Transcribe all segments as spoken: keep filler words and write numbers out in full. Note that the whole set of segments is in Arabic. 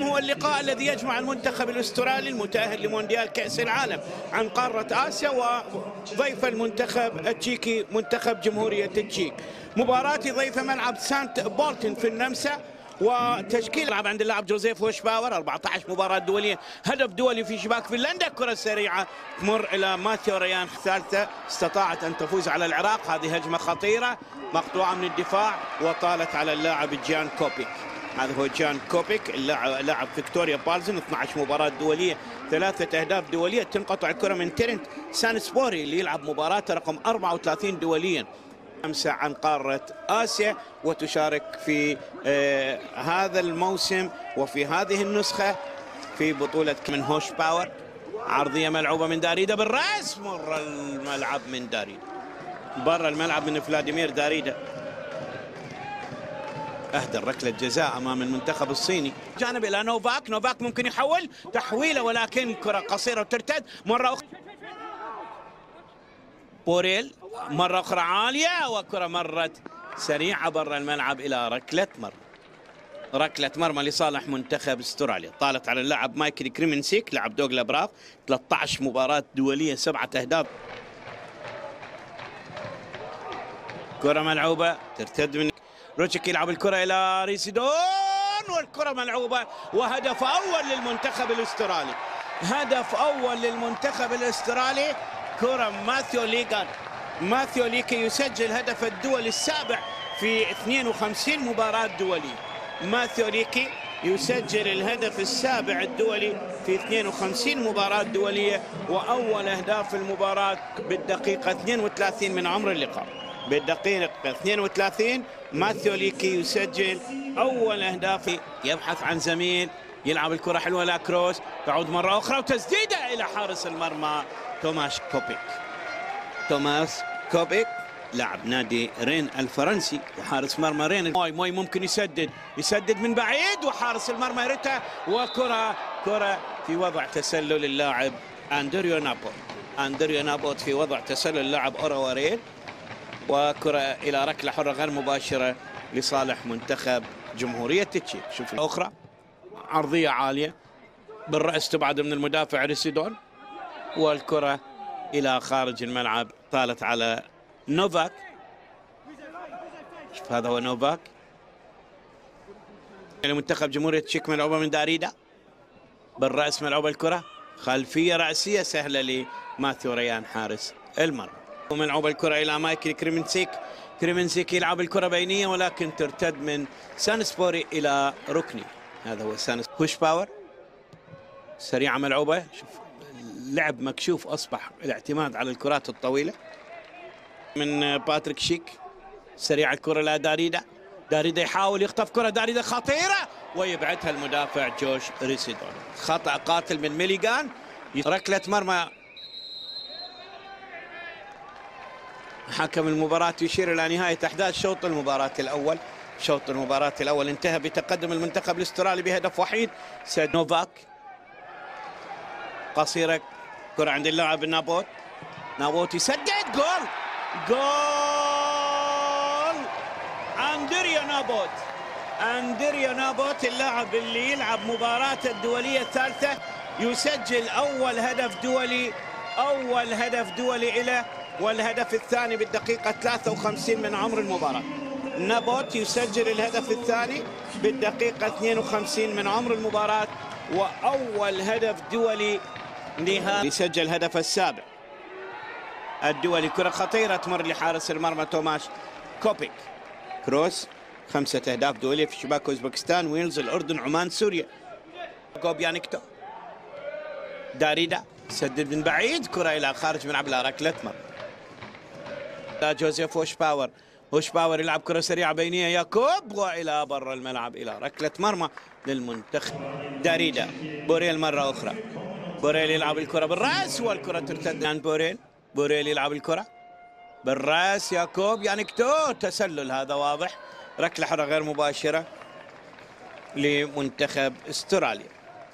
اليوم هو اللقاء الذي يجمع المنتخب الاسترالي المتأهل لمونديال كأس العالم عن قارة آسيا وضيف المنتخب التشيكي منتخب جمهورية التشيك. مباراة ضيف ملعب سانت بولتن في النمسا، وتشكيل يلعب عند اللاعب جوزيف هوشباور. أربعة عشر مباراة دولية، هدف دولي في شباك فنلندا، كرة سريعة تمر إلى ماثيو ريان الثالثة، استطاعت أن تفوز على العراق. هذه هجمة خطيرة مقطوعة من الدفاع وطالت على اللاعب جان كوبيك. هذا هو جان كوبيك اللاعب لاعب فيكتوريا بالزن. اثنتي عشرة مباراة دولية، ثلاثة أهداف دولية. تنقطع الكرة من تيرنت سانسبوري اللي يلعب مباراة رقم أربعة وثلاثين دوليا خمسة عن قارة آسيا، وتشارك في آه هذا الموسم وفي هذه النسخة في بطولة من هوش باور. عرضية ملعوبة من داريدا بالرأس، مر الملعب من داريدا، برا الملعب من فلاديمير داريدا. اهدى ركلة جزاء امام المنتخب الصيني. جانب الى نوفاك، نوفاك ممكن يحول تحويله ولكن كرة قصيرة وترتد مرة اخرى. بوريل مرة اخرى عالية، وكرة مرت سريعة برا الملعب الى ركلة مرمى. ركلة مرمى لصالح منتخب استراليا، طالت على اللاعب مايكل كريمنسيك لاعب دوغلا براف. ثلاثة عشر مباراة دولية، سبعة اهداف. كرة ملعوبة ترتد من روتشيك، يلعب الكرة إلى ريسيدون والكرة ملعوبة، وهدف أول للمنتخب الأسترالي. هدف أول للمنتخب الأسترالي، كرة ماثيو ليغان. ماثيو ليكي يسجل هدف الدولي السابع في اثنين وخمسين مباراة دولية. ماثيو ليكي يسجل الهدف السابع الدولي في اثنين وخمسين مباراة دولية، وأول أهداف المباراة بالدقيقة اثنين وثلاثين من عمر اللقاء. بالدقيقة اثنين وثلاثين ماثيو ليكي يسجل أول أهدافه. يبحث عن زميل، يلعب الكرة حلوة لاكروس، تعود مرة أخرى وتسديدة إلى حارس المرمى توماس كوبيك. توماس كوبيك لاعب نادي رين الفرنسي وحارس مرمى رين. موي موي ممكن يسدد، يسدد من بعيد وحارس المرمى يرتها، وكرة كرة في وضع تسلل اللاعب أندريو نابوت. أندريو نابوت في وضع تسلل اللاعب أورواريل، وكرة إلى ركلة حرة غير مباشرة لصالح منتخب جمهورية التشيك. شوف الأخرى، عرضية عالية بالرأس تبعد من المدافع ريسيدون، والكرة إلى خارج الملعب، طالت على نوفاك. شوف هذا هو نوفاك. لمنتخب جمهورية التشيك ملعوبة من داريدا بالرأس، ملعوبة الكرة خلفية رأسية سهلة لماثيو ريان حارس المرمى. وملعوبة الكرة إلى مايكل كريمنسيك. كريمنسيك يلعب الكرة بينية ولكن ترتد من سانسبوري إلى ركني. هذا هو سانس. هوش باور سريعة ملعوبة. شوف لعب مكشوف، أصبح الاعتماد على الكرات الطويلة من باتريك شيك. سريعة الكرة إلى داريدا. داريدا يحاول يخطف كرة، داريدا خطيرة ويبعدها المدافع جوش ريسيدون. خطأ قاتل من ميليغان. ركلة مرمى. حكم المباراة يشير إلى نهاية أحداث شوط المباراة الأول. شوط المباراة الأول انتهى بتقدم المنتخب الاسترالي بهدف وحيد. سيد نوفاك قصيرة، كرة عند اللاعب نابوت. نابوت يسدد، جول جول أندريو نابوت. أندريو نابوت اللاعب اللي يلعب مباراة الدولية الثالثة يسجل أول هدف دولي، أول هدف دولي إلى والهدف الثاني بالدقيقة ثلاثة وخمسين من عمر المباراة. نابوت يسجل الهدف الثاني بالدقيقة اثنين وخمسين من عمر المباراة، وأول هدف دولي نهائي. يسجل الهدف السابع الدولي. كرة خطيرة تمر لحارس المرمى توماس كوبيك. كروس، خمسة أهداف دولية في شباك أوزبكستان، ويلز، الأردن، عمان، سوريا. غوبيانيكتو. داريدا سدد من بعيد، كرة إلى خارج ملعب إلى ركلة مرمى. جوزيف هوش باور. هوش باور يلعب كرة سريعة بينية، ياكوب، وإلى برا الملعب إلى ركلة مرمى للمنتخب. داريدا. بوريل مرة أخرى. بوريل يلعب الكرة بالرأس والكرة ترتد عن بوريل. بوريل يلعب الكرة بالرأس، ياكوب يانكتو، تسلل هذا واضح. ركلة حرة غير مباشرة لمنتخب استراليا.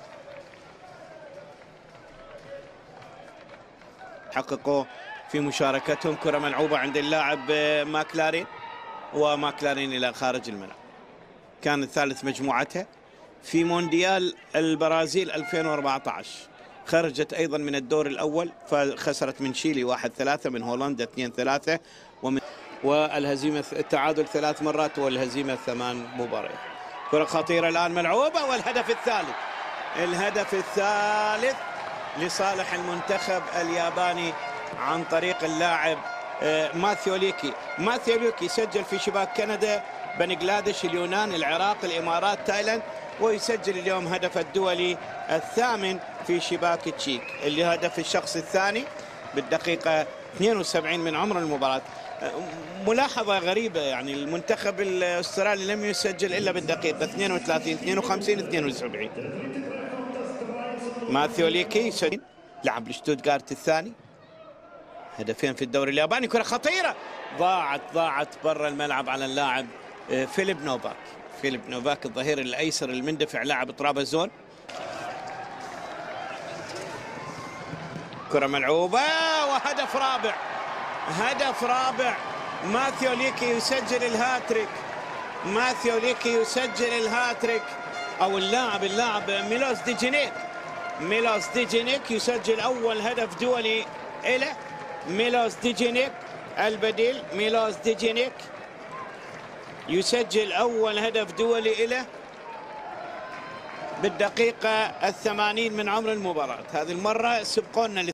حققوا في مشاركتهم. كرة ملعوبة عند اللاعب ماكلارين، وماكلارين إلى خارج الملعب. كان الثالث مجموعتها في مونديال البرازيل ألفين وأربعة عشر، خرجت أيضا من الدور الأول فخسرت من شيلي واحد ثلاثة، من هولندا اثنين ثلاثة، ومن والهزيمة التعادل ثلاث مرات والهزيمة ثمان مباريات. كرة خطيرة الآن ملعوبة والهدف الثالث، الهدف الثالث لصالح المنتخب الياباني عن طريق اللاعب ماثيو ليكي. ماثيو ليكي سجل في شباك كندا، بنغلاديش، اليونان، العراق، الإمارات، تايلاند، ويسجل اليوم هدف الدولي الثامن في شباك تشيك، اللي هدف الشخص الثاني بالدقيقة اثنين وسبعين من عمر المباراة. ملاحظة غريبة، يعني المنتخب الاسترالي لم يسجل إلا بالدقيقة اثنين وثلاثين، اثنين وخمسين، اثنين وسبعين. ماثيو ليكي سجل، لعب لشتوتغارت الثاني، هدفين في الدوري الياباني. كرة خطيرة ضاعت ضاعت برا الملعب على اللاعب فيليب نوفاك. فيليب نوفاك الظهير الايسر المندفع لاعب طرابزون. كرة ملعوبة وهدف رابع، هدف رابع. ماثيو ليكي يسجل الهاتريك، ماثيو ليكي يسجل الهاتريك، او اللاعب اللاعب ميلوس ديجينيك، ميلوس ديجينيك يسجل اول هدف دولي له. ميلوس ديجينيك البديل، ميلوس ديجينيك يسجل أول هدف دولي له بالدقيقة الثمانين من عمر المباراة. هذه المرة سبقونا